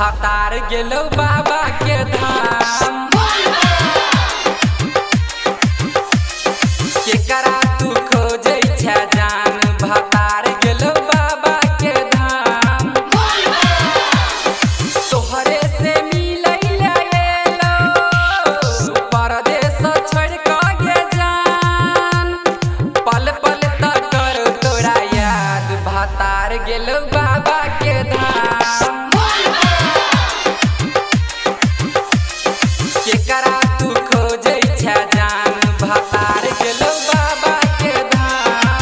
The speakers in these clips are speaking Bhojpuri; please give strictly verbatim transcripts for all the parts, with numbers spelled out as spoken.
भातार गेलो बाबा के धाम। केकरा तू खोजै छै जान, भातार गेलो बाबा के धाम। तोहरे से मिलै ले एलो परदेस छोड़ क गे जान। पल पल तक करो तोरा याद, भातार गेलो बाबा के धाम। केकरा तू खोजै छै जान, भातार गेलो बाबा के धाम।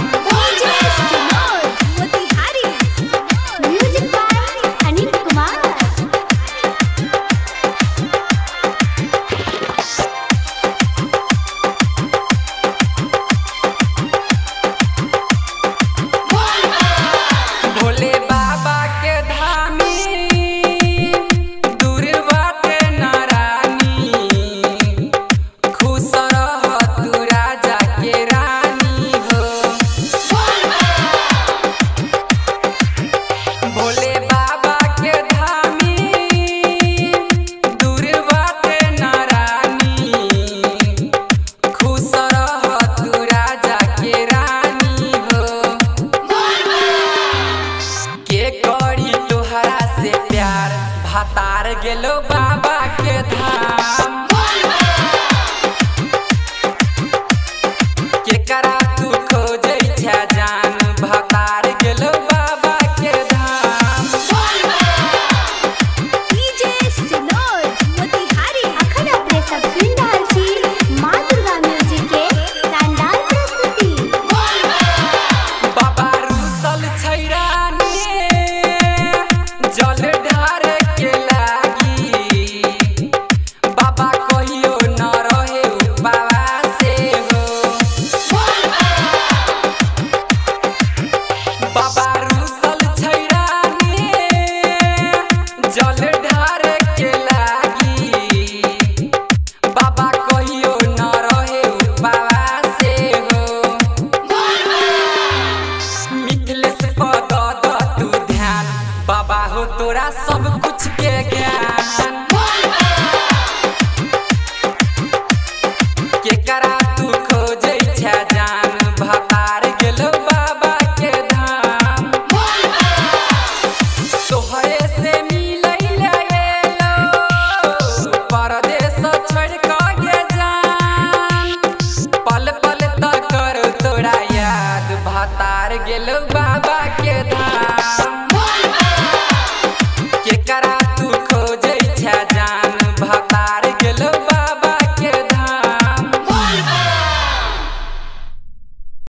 Music by Anil Kumar. भोले बाबा के धामी दूर बाटे नारानी। खुश रह तू राजा के रानी हो। भोले बाबा के धामी दूर बाटे नारानी। खुश रह तू राजा के रानी हो। के करी तोहरा से प्यार, भातार गेलो बाबा के धाम। केकरा तू खोजै छै जान, भातार गेलो बाबा के धाम। डीजे सिनोर मोतिहारी। अखन अपने सब सुन रहल छी माँ दुर्गा म्यूजिक के शानदार प्रस्तुति। बाबा रुसल छै रानी, जल ढारे के लागी। बाबा कहियो न रहे उपवासे हो। बाबा रुसल छै रानी, जल ढारे के लागी। बाबा कहियो न रहे उपवासे हो। मिथिलेश पद द तू ध्यान, बाबा हो तोरा सब कुछ के ज्ञान। केकरा तू खोजै छै जान, भातार गेलो बाबा के धाम। तोहरे से मिलै ले एलो परदेस छोड़ क गे जान। पल पल तक करो तोरा याद, भातार गेलो बाबा